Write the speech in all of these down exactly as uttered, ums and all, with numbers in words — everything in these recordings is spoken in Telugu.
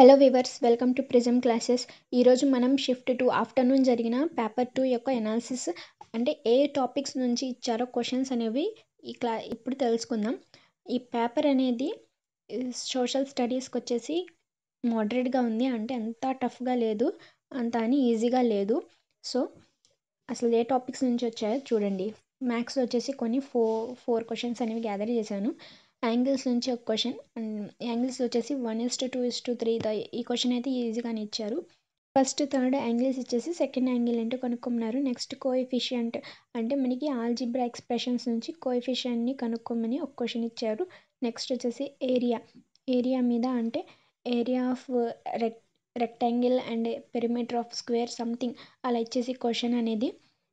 Hello viewers, welcome to Prism classes. ఈరోజు మనం షిఫ్ట్ టు ఆఫ్టర్నూన్ జరిగిన పేపర్ టూ యొక్క ఎనాలిసిస్ అంటే ఏ టాపిక్స్ నుంచి ఇచ్చారో క్వశ్చన్స్ అనేవి ఈ క్లా ఇప్పుడు తెలుసుకుందాం. ఈ పేపర్ అనేది సోషల్ స్టడీస్కి వచ్చేసి మోడరేట్గా ఉంది, అంటే అంత టఫ్గా లేదు, అంత అని ఈజీగా లేదు. సో అసలు ఏ టాపిక్స్ నుంచి వచ్చాయో చూడండి. మ్యాథ్స్ వచ్చేసి కొన్ని ఫోర్ ఫోర్ క్వశ్చన్స్ అనేవి గ్యాదర్ చేశాను. యాంగిల్స్ నుంచి ఒక క్వశ్చన్, యాంగిల్స్ వచ్చేసి one is to two is to three, ఈ క్వశ్చన్ అయితే ఈజీగానే ఇచ్చారు. ఫస్ట్ థర్డ్ యాంగిల్స్ ఇచ్చేసి సెకండ్ యాంగిల్ ఏంటో కనుక్కున్నారు. నెక్స్ట్ కోఎఫిషియంట్ అంటే మనకి ఆల్జిబ్రా ఎక్స్ప్రెషన్స్ నుంచి కోఎఫిషియంట్ని కనుక్కోమని ఒక క్వశ్చన్ ఇచ్చారు. నెక్స్ట్ వచ్చేసి ఏరియా ఏరియా మీద అంటే area of rec rectangle and perimeter of square something అలా ఇచ్చేసి క్వశ్చన్ అనేది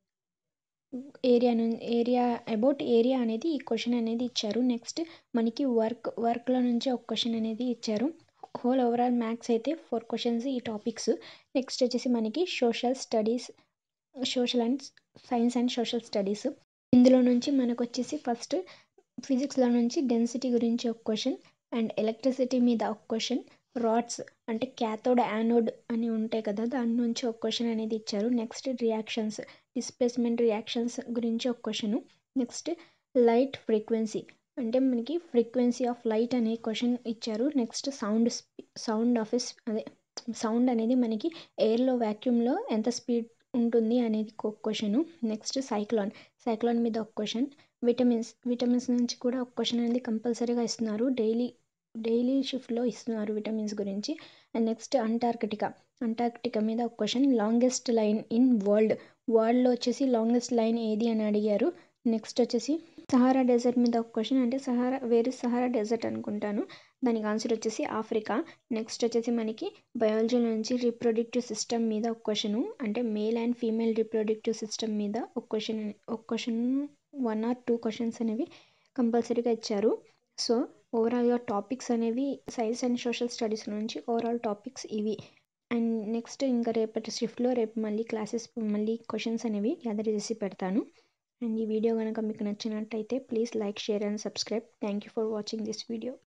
ఏరియా ఏరియా అబౌట్ ఏరియా అనేది ఈ క్వశ్చన్ అనేది ఇచ్చారు. నెక్స్ట్ మనకి వర్క్ వర్క్లో నుంచి ఒక క్వశ్చన్ అనేది ఇచ్చారు. హోల్ ఓవరాల్ మ్యాథ్స్ అయితే ఫోర్ క్వశ్చన్స్ ఈ టాపిక్స్. నెక్స్ట్ వచ్చేసి మనకి social studies, social and science and social studies. ఇందులో నుంచి మనకు వచ్చేసి ఫస్ట్ ఫిజిక్స్లో నుంచి డెన్సిటీ గురించి ఒక క్వశ్చన్ అండ్ ఎలక్ట్రిసిటీ మీద ఒక క్వశ్చన్, రాడ్స్ అంటే క్యాథోడ్ యానోడ్ అని ఉంటాయి కదా, దాని నుంచి ఒక క్వశ్చన్ అనేది ఇచ్చారు. నెక్స్ట్ రియాక్షన్స్, డిస్ప్లేస్మెంట్ రియాక్షన్స్ గురించి ఒక క్వశ్చన్. నెక్స్ట్ లైట్ ఫ్రీక్వెన్సీ అంటే మనకి ఫ్రీక్వెన్సీ ఆఫ్ లైట్ అనే క్వశ్చన్ ఇచ్చారు. నెక్స్ట్ సౌండ్ సౌండ్ ఆఫ్ అదే సౌండ్ అనేది మనకి ఎయిర్లో వ్యాక్యూమ్లో ఎంత స్పీడ్ ఉంటుంది అనేది ఒక క్వశ్చన్. నెక్స్ట్ సైక్లాన్ సైక్లాన్ మీద ఒక క్వశ్చన్. విటమిన్స్ విటమిన్స్ నుంచి కూడా ఒక క్వశ్చన్ అనేది కంపల్సరీగా ఇస్తున్నారు, డైలీ డైలీ షిఫ్ట్లో ఇస్తున్నారు విటమిన్స్ గురించి. అండ్ నెక్స్ట్ అంటార్కిటికా అంటార్కిటికా మీద ఒక question. Longest line in world వరల్డ్లో వచ్చేసి లాంగెస్ట్ లైన్ ఏది అని అడిగారు. నెక్స్ట్ వచ్చేసి సహారా డెజర్ట్ మీద ఒక క్వశ్చన్, అంటే సహారా వేరే సహారా డెజర్ట్ అనుకుంటాను, దానికి ఆన్సర్ వచ్చేసి ఆఫ్రికా. నెక్స్ట్ వచ్చేసి మనకి బయాలజీ నుంచి రీప్రొడక్టివ్ సిస్టమ్ మీద ఒక క్వశ్చన్, అంటే male and female reproductive system మీద ఒక క్వశ్చన్ ఒక question one or two questions అనేవి కంపల్సరీగా ఇచ్చారు. సో ఓవరాల్గా టాపిక్స్ అనేవి సైన్స్ అండ్ సోషల్ స్టడీస్ నుంచి ఓవరాల్ టాపిక్స్ ఇవి. అండ్ నెక్స్ట్ ఇంకా రేపటి షిఫ్ట్లో రేపు మళ్ళీ క్లాసెస్ మళ్ళీ క్వశ్చన్స్ అనేవి గ్యాదర్ చేసి పెడతాను. అండ్ ఈ వీడియో కనుక మీకు నచ్చినట్టయితే please like, share and subscribe. Thank you for watching this video.